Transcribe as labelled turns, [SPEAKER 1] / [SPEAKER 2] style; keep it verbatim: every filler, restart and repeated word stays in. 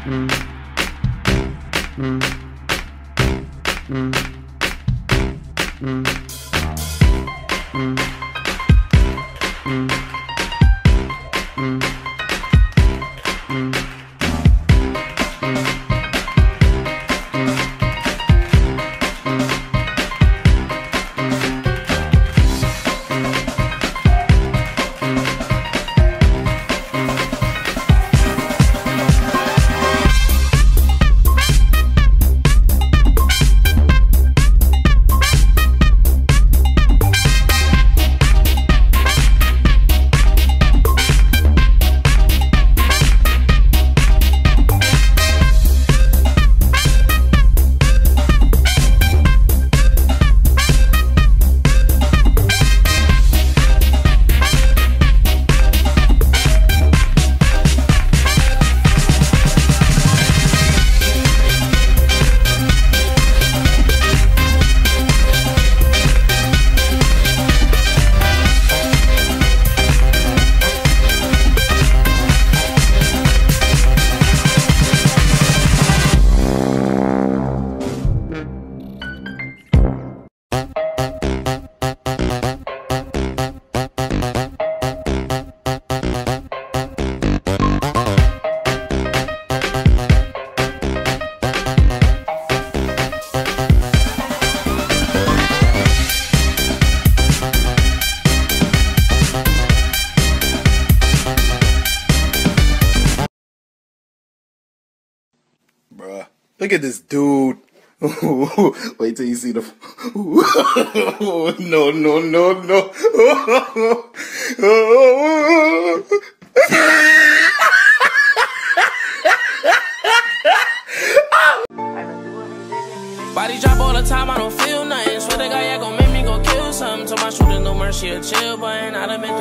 [SPEAKER 1] Bruh, look at this dude. Wait till you see the. No, no, no, no.
[SPEAKER 2] Body drop all the time, I don't feel nothing. Swear to God, yeah, gon' make me go kill something. Told my shooter no mercy or chill, but I done been